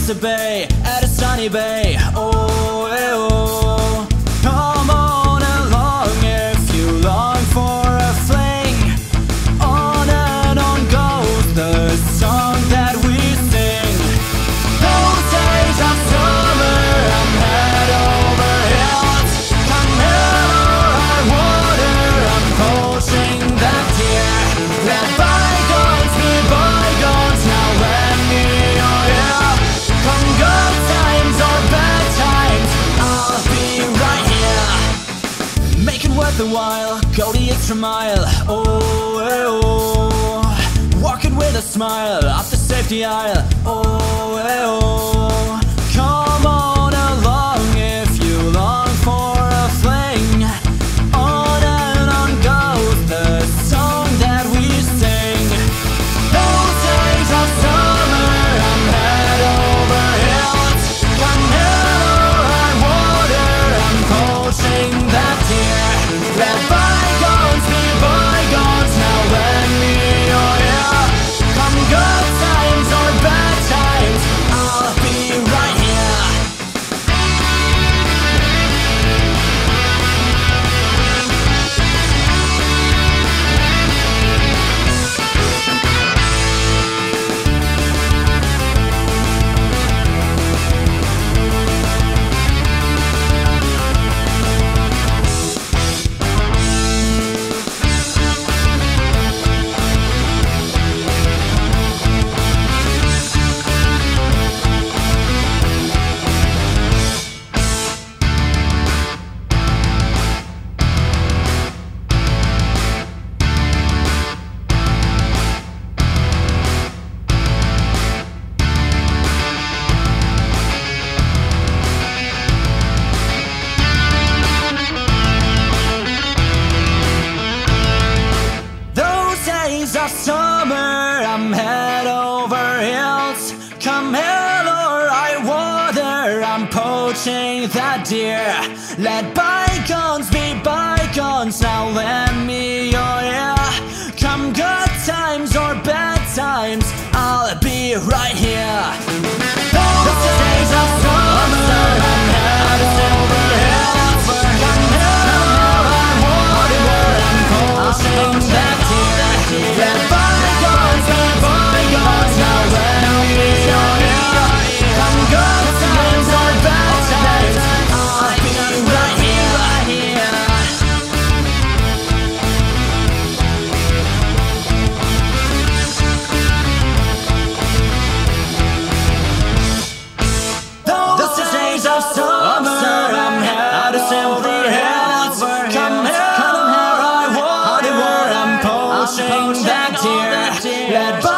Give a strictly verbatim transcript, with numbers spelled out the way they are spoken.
a bay, at a sunny bay. Oh, eh, oh. Come on along if you long for a fling. On and on goes the song that we sing. Those days of summer, I'm head over heels. Come hell or high water, I'm poaching that deer. Let bygones be bygones, now lend me your ear. Come good times or bad times, I'll be right here. Make it worth the while, go the extra mile. Oh, eh, oh. Walking with a smile off the safety aisle. Oh, eh, oh. Come on along if you long for a fling. On and on goes the song that we sing. Those days of summer, I'm head over heels. Come hell or high water, I'm poaching that deer. Let bygones be bygones, now lend me your ear. Come good times or bad times, I'll be right here. Those days of summer, I'm head over heels. Come hell or high water, I'm poaching that deer. Let bygones be bygones, now lend me your ear. Come good times or bad times, I'll be right here. Those days of summer, I'm head over heels. Come hell or high water, I'm poaching that deer. Let bygones be bygones, now lend me your ear. Come good times or bad times, I'll be right here, right here. Those days of summer, I'm head over heels. Come hell or high water, I'm poaching that deer. Let